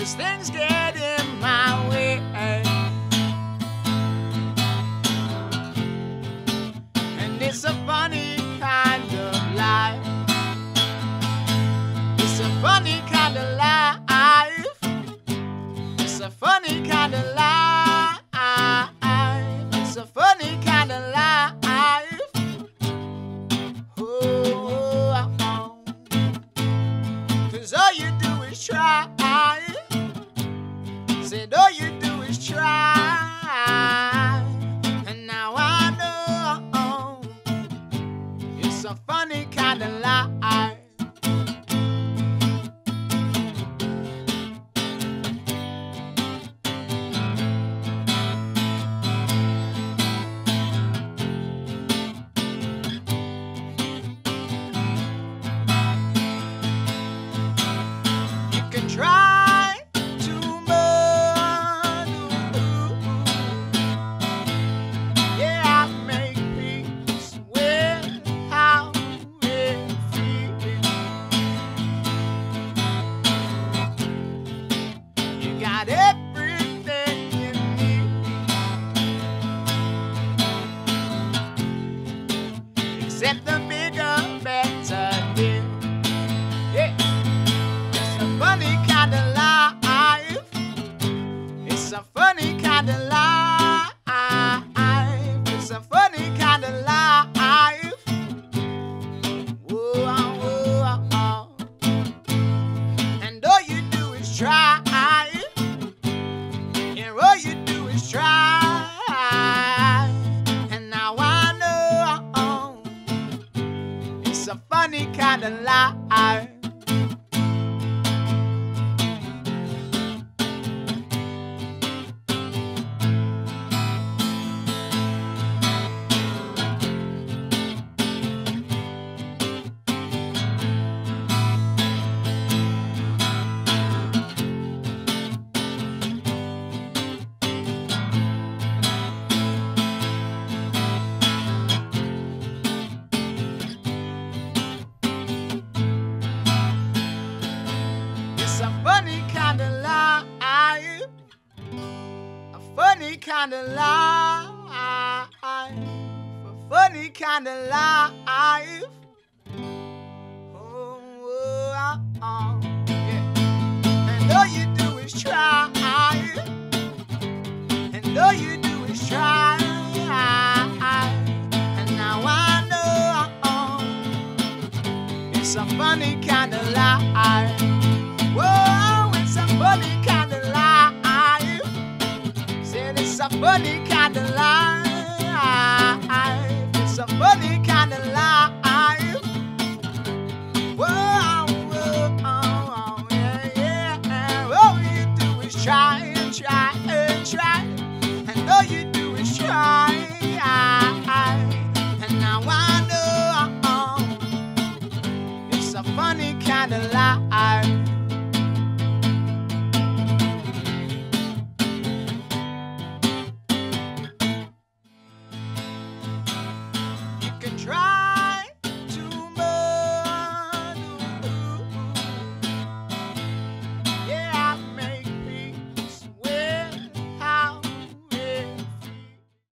'cause things get in my way. And it's a funny kind of life. It's a funny kind of life. It's a funny kind of life. It's a funny kind of life. Oh, 'cause all you do is try. Said all you do is try. And now I know it's a funny kind of life. Try too much, yeah, I make peace with how it feels. You got everything you need, except the bigger, better deal. Yeah. Funny kind of life. It's a funny kind of life. It's a funny kind of life. Whoa, whoa, whoa. And all you do is try. And all you do is try. And now I know it's a funny kind of life. It's a funny kind of life, a funny kind of life, a funny kind of life. Oh, yeah. And all you do is try, and all you do is try. And now I know it's a funny kind of life. Whoa, it's a funny kind of life. Said it's a funny kind of life. It's a funny kind of life.